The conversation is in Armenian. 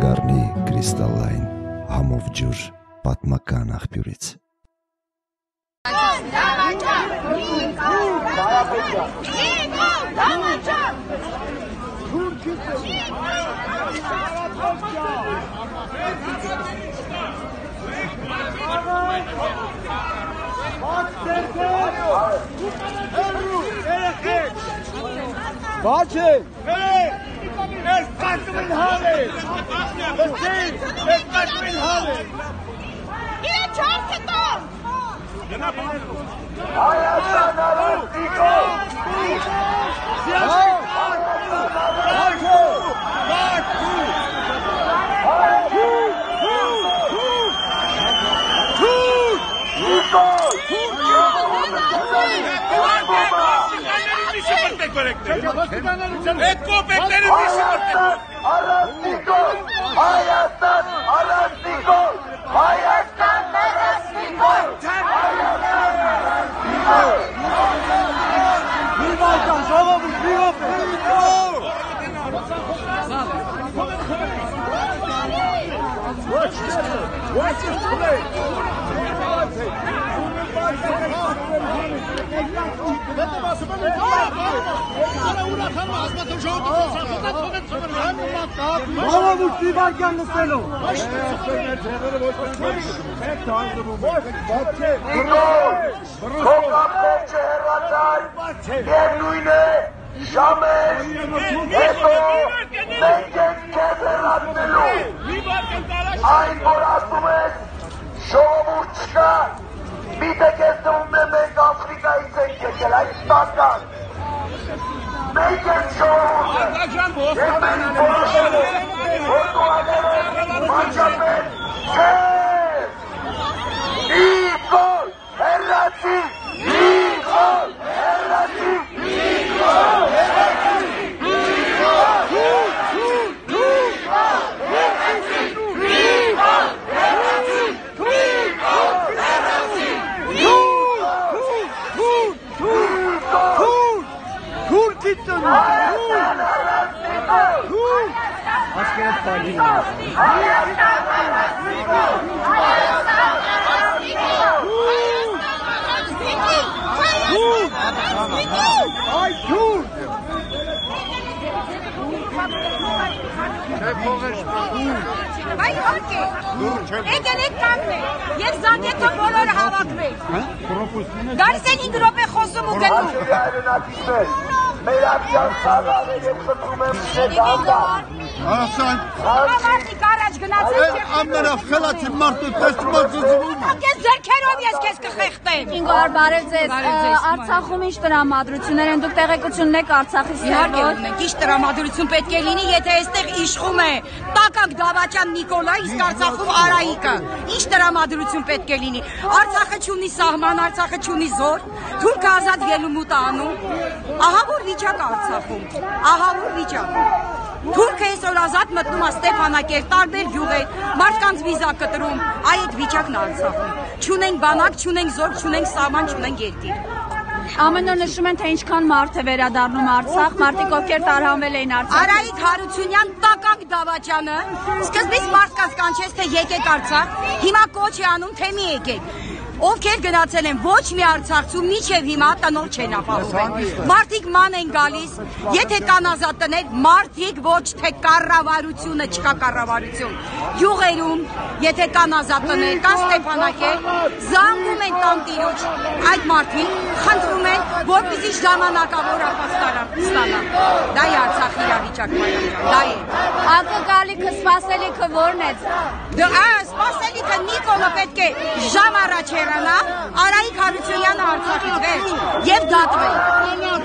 կդառնի կրիստալային համով ջուր պատմական աղբյուրից։ Բաչե Ես կաշմին հալեր Ես կաշմին հալեր Իրը չար կտով Հայաստան արաստիկո Հայաստան արաստիկո Հայաստան արաստիկո Միվայկան ժողովի Watch this play! Bravo, Stefan Nussello! Այն որ ասում ես ժողովուրդ չկա միտը կեզ դվում է մենք Աֆրիկայից ենք եկել այս տական մենք ենք ժողովուրդը ես մենք որոշել որ դու ադերել մանջապել չես Նիկոլ հեռացի Նիկոլ հեռացի Նիկոլ հեռացի Եկեք կանգնեք եւ զանգեթը բոլորը հավաքվեք Գալիս են 5 րոպե խոսում ու գնում Մեր ակյան սաղաղը և խտրում եմ շետանդան Արասան Համարդիկ առաջ գնացել ամենավ խելացի մարդու տեսնում արձզվում Ակես ձերքերով ես կեզ կխեղտեմ Ինգար բարև ձեզ Արցախում ինչ տրամադրություններ են դուք տեղեկությունն եք Արցախից Իհարկե ունենք ինչ տրամադրություն պետք է լինի եթե այստեղ իշխում է Տակակ Դավաճան Նիկոլայ իսկ Արցախում Արայիկը Ինչ տրամադրություն պետք է լինի Արցախը չունի սահման Արցախը չունի զոր Թուրքը ազատ ելումուտ անում Ահա որ վիճակ Արցախում Ահա որ վիճակ Թուրքը այսօր ազատ մտնում է Ստեփանակերտ, տարբեր գյուղեր, մարդկանց վիզա կտրում, այդ վիճակն է Արցախում։ Չունենք բանակ, չունենք զորք, չունենք սահման, չունենք երկիր։ Ամեն օր նշում են, թե ինչքան մարդ է վերադառնում Արցախ, մարդիկ ովքեր տարհանվել էին Արցախ։ Արայիկ Հարությունյան, Տակակ Դավաճյանը, սկզբից մարդկանց կանչեց, թե եկեք Արցախ, հիմա կոչ է անում, թե մի եկեք։ Ովքեր գնացել են ոչ մի արցախցու միջև հիմա տնոլ չեն ապահովել։ Մարդիկ ման են գալիս, եթե կան ազատ տներ, մարդիկ ոչ թե կառավարությունը չկա կառավարություն։ Յուղերում, եթե կան ազատ տներ, կան Ստեփանակերտ, զանգում են տանտիրոջ այդ մարդիկ, խնդրում են, որպեսզի ժամանակավոր ապաստանան։ Դա է Արցախի իրավիճակը, դա է։ Ակնկալիքը, սպասելիքը ո՞րն է։ Սպասելիքը Նիկոլը պետք է ժամ առաջ Արայիկ Հարությունյանը Արցախից վերջ եւ դատվել։